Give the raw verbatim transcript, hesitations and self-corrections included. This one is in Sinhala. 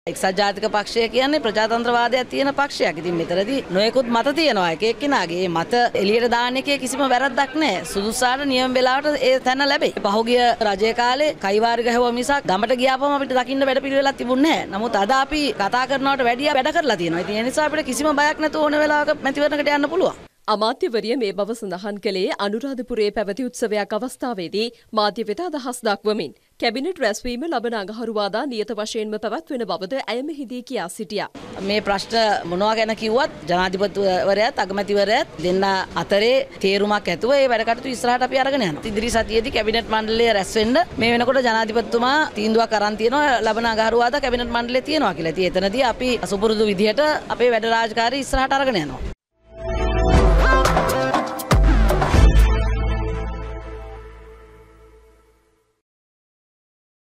එක්සත් ජාතික පක්ෂය කියන්නේ ප්‍රජාතන්ත්‍රවාදයක් තියෙන පක්ෂයක්. ඉතින් මෙතනදී නොයෙකුත් මත තියෙනවා. එක එක්කෙනාගේ මත එළියට දාන්න එකේ කිසිම වැරද්දක් නැහැ. සුදුසාට නියම වෙලාවට ඒ තැන ලැබේ. පහුගිය රජයේ කාලේ කයිවාරි ගහුවා මිසක් ගමට ගියාපම අපිට දකින්න වැඩ පිළිවෙලක් තිබුණේ නැහැ. නමුත් අද අපි කතා කරනවට වැඩිය වැඩ කරලා තියෙනවා. ඉතින් ඒ නිසා අපිට කිසිම බයක් නැතුව ඕන වෙලාවක මැතිවරණයකට යන්න පුළුවන්. අමාත්‍යවරිය මේ බව සඳහන් කළේ අනුරාධපුරයේ පැවති උත්සවයක් අවස්ථාවේදී මාධ්‍ය වෙත අදහස් දක්වමින්. කැබිනට් රැස්වීම ලබන අඟහරුවාදා නියත වශයෙන්ම පැවැත්වෙන බවද ඇය මෙහිදී කියා සිටියා. මේ ප්‍රශ්න මොනවා ගැන කිව්වත් ජනාධිපතිවරයාත් අගමැතිවරයාත් දෙන්න අතරේ තේරුමක් ඇතුව ඒ වැඩ කටයුතු ඉස්සරහට අපි අරගෙන යනවා. ඉදිරි සතියේදී කැබිනට් මණ්ඩලය රැස් වෙන්න මේ වෙනකොට ජනාධිපතිතුමා තීන්දුවක් අරන් තියෙනවා ලබන අඟහරුවාදා කැබිනට් මණ්ඩලය තියෙනවා කියලා. ඉතින් එතනදී අපි සුපුරුදු විදිහට අපේ වැඩ රාජකාරී ඉස්සරහට අරගෙන යනවා.